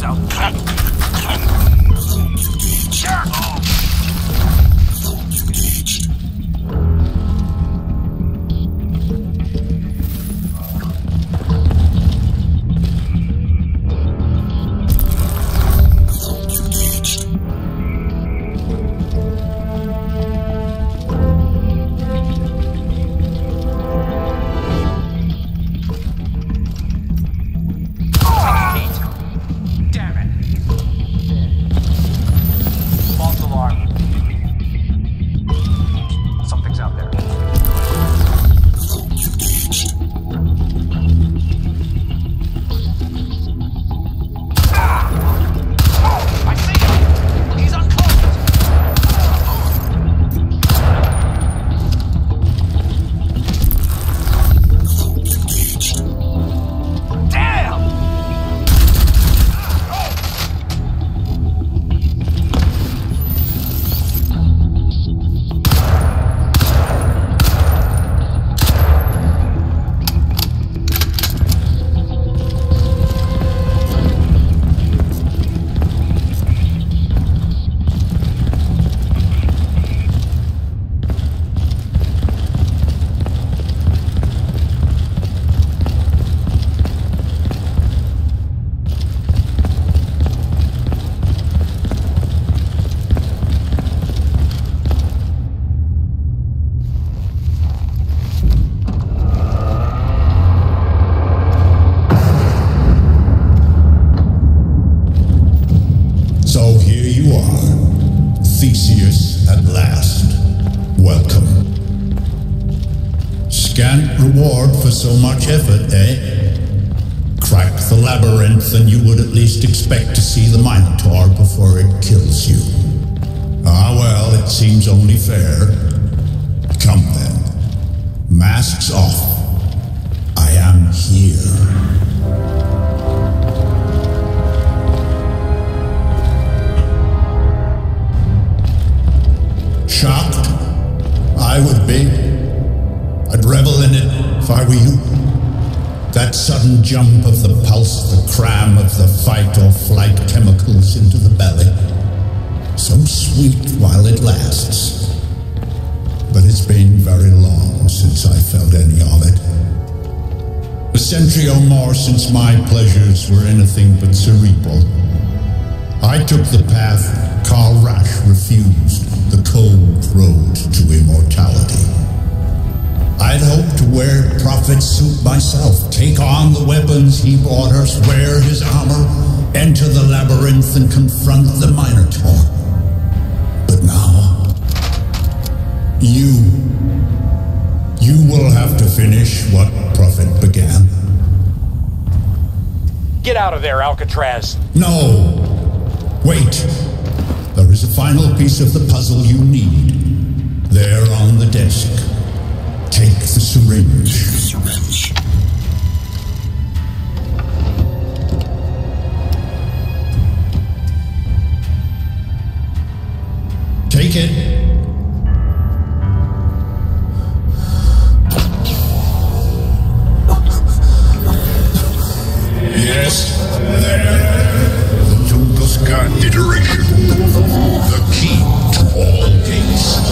Reward for so much effort, eh? Crack the labyrinth and you would at least expect to see the Minotaur before it kills you. Ah well, it seems only fair. Come then. Masks off. I am here. Shocked? I would be. I'd revel in it if I were you. That sudden jump of the pulse, the cram of the fight or flight chemicals into the belly. So sweet while it lasts. But it's been very long since I felt any of it. A century or more since my pleasures were anything but cerebral. I took the path Karl Rasch refused, the cold road to immortality. I'd hoped to wear prophet's suit myself, take on the weapons he brought us, wear his armor, enter the labyrinth and confront the Minotaur. But now, you will have to finish what prophet began. Get out of there, Alcatraz! No! Wait! There is a final piece of the puzzle you need. There on the desk. Take the syringe. Take it. Yes, there. The Tunguska iteration. The key to all gates.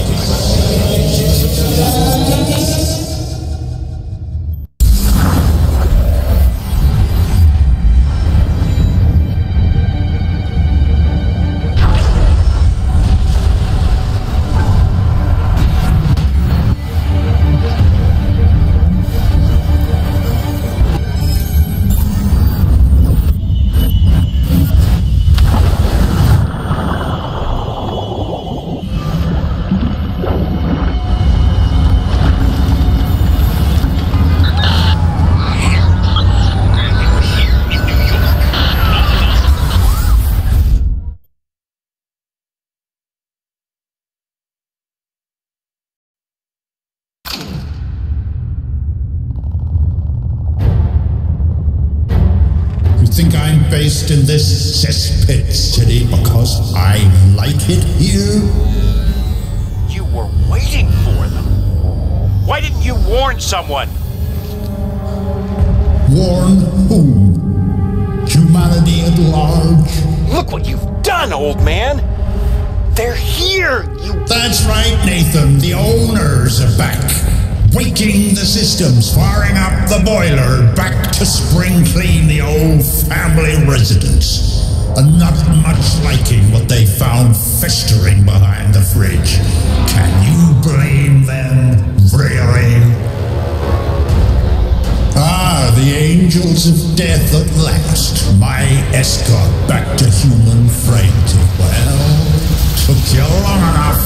Think I'm based in this cesspit city because I like it here? You were waiting for them. Why didn't you warn someone? Warn whom? Humanity at large. Look what you've done, old man! They're here, you... That's right, Nathan. The owners are back. Waking the systems, firing up the boiler, back to spring clean the old family residence. And not much liking what they found festering behind the fridge. Can you blame them, really? Ah, the angels of death at last. My escort back to human frailty. Well, took you long enough.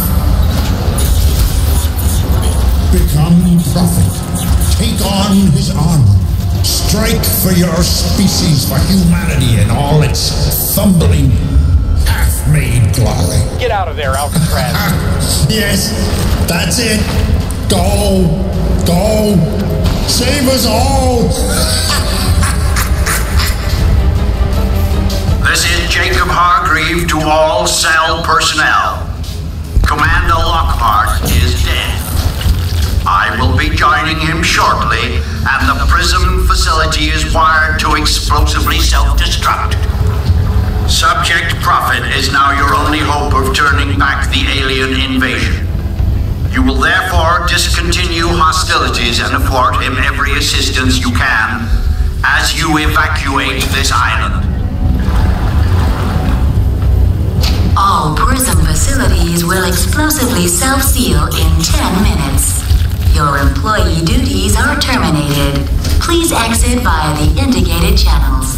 Become prophet. Take on his armor. Strike for your species, for humanity in all its fumbling, half-made glory. Get out of there, Alcatraz. Yes, that's it. Go. Go. Save us all. This is Jacob Hargreave to all cell personnel. Commander Lockhart is dead. I will be joining him shortly, and the Prism facility is wired to explosively self-destruct. Subject Prophet is now your only hope of turning back the alien invasion. You will therefore discontinue hostilities and afford him every assistance you can as you evacuate this island. All Prism facilities will explosively self-seal in 10 minutes. Your employee duties are terminated. Please exit via the indicated channels.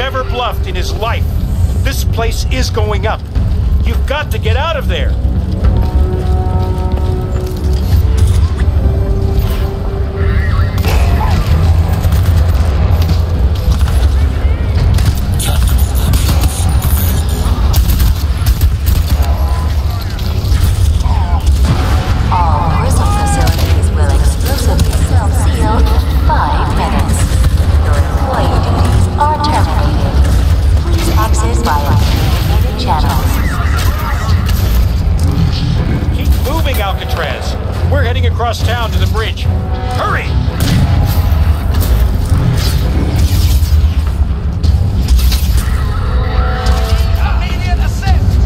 never bluffed in his life. This place is going up. You've got to get out of there. All prison facilities will exclusively self-seal in 5 minutes. Your employee duties are terminated. Please exit via designated channels. Keep moving, Alcatraz. We're heading across town to the bridge. Hurry! Immediate assist!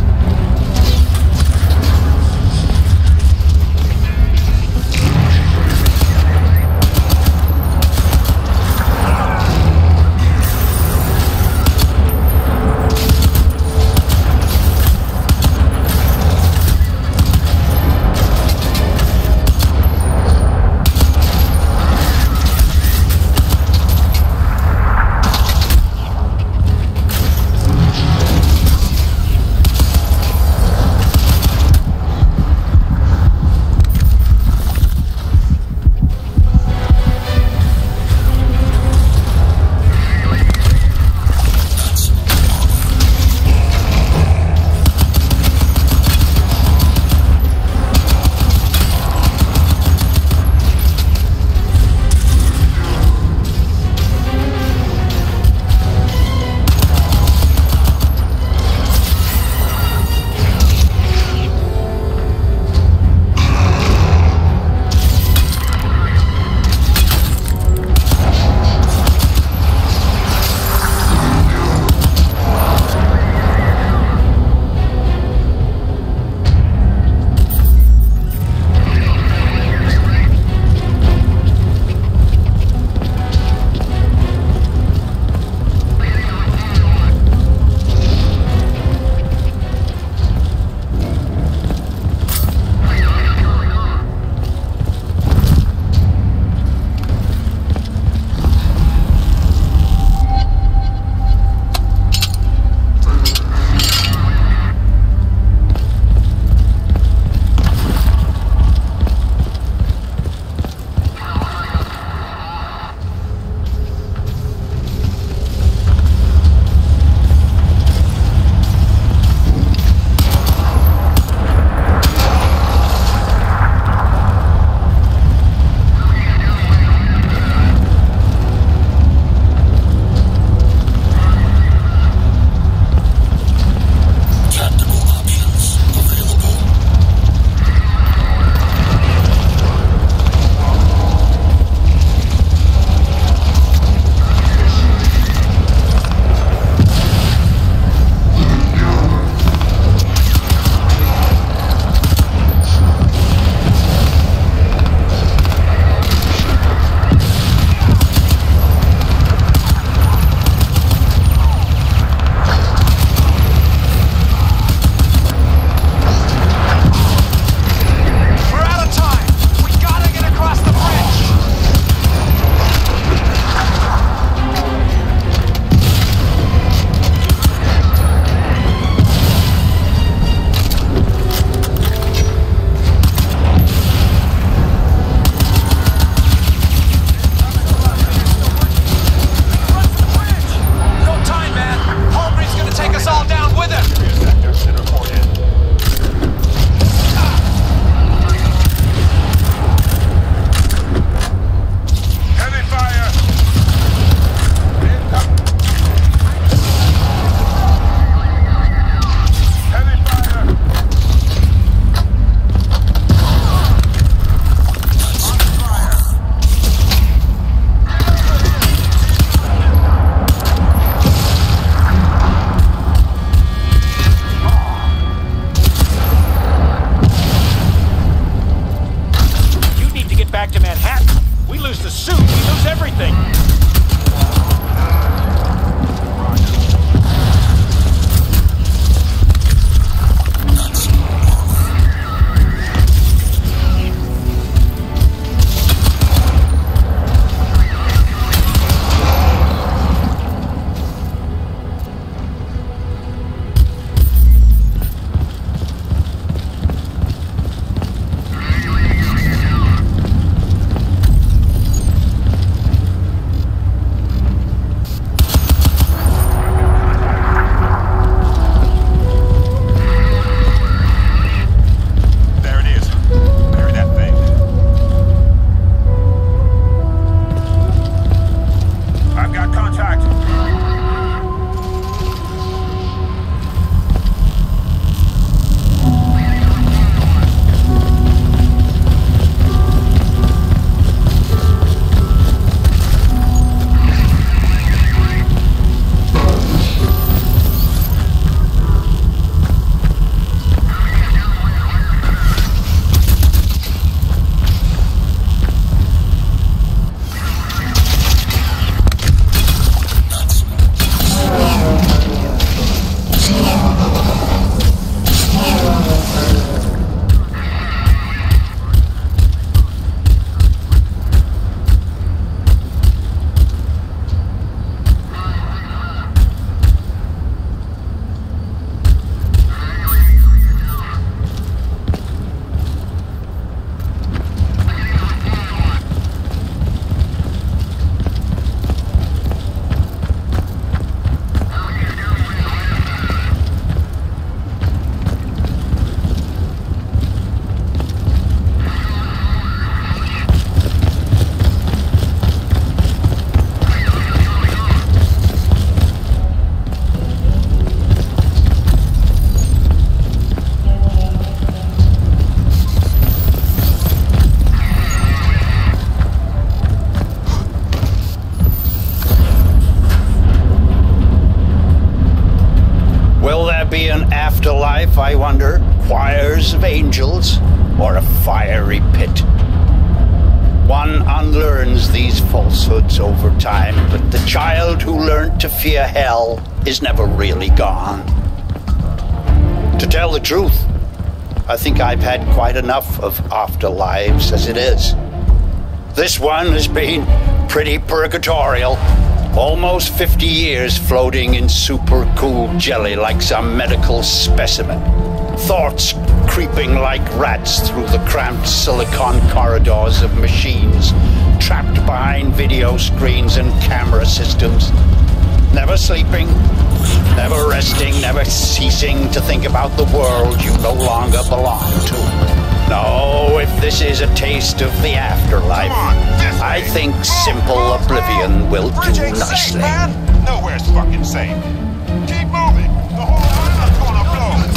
an afterlife, I wonder? Choirs of angels? Or a fiery pit? One unlearns these falsehoods over time, but the child who learned to fear hell is never really gone. To tell the truth, I think I've had quite enough of afterlives as it is. This one has been pretty purgatorial. Almost 50 years floating in super cool jelly like some medical specimen. Thoughts creeping like rats through the cramped silicon corridors of machines, trapped behind video screens and camera systems. Never sleeping, never resting, never ceasing to think about the world you no longer belong to. No, if this is a taste of the afterlife, I think simple oblivion will do nicely. Man. Nowhere's fucking safe. Keep moving. The whole island's gonna blow.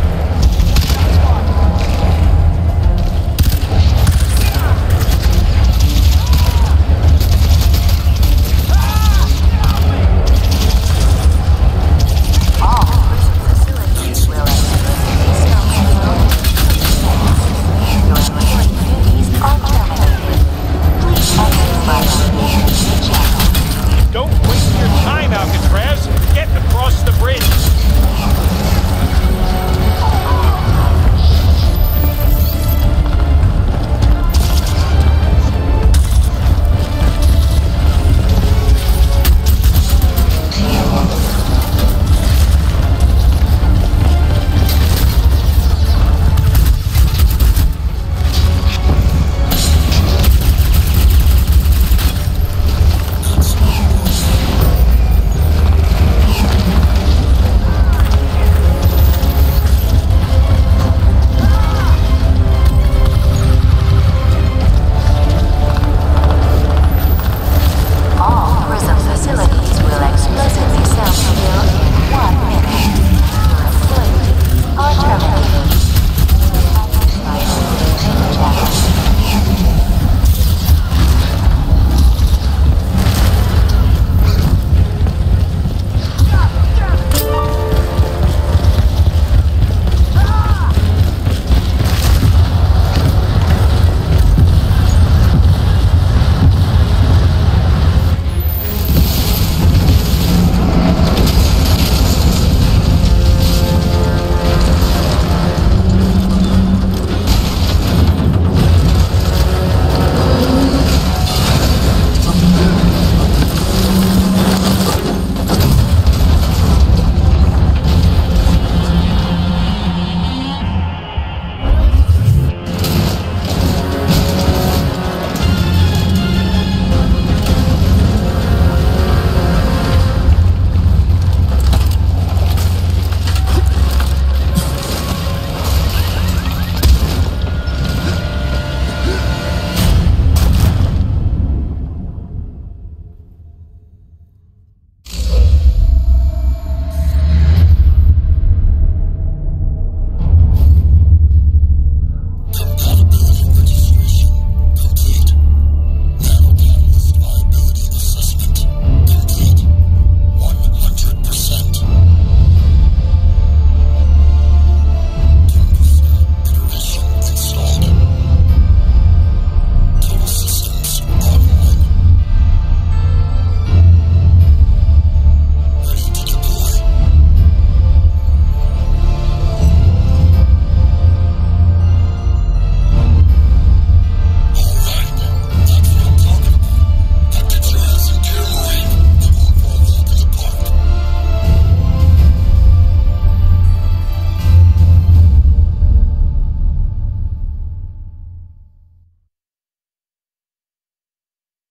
Don't waste your time, Alcatraz. Get across the bridge.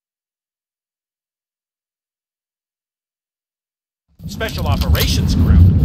Special Operations Group.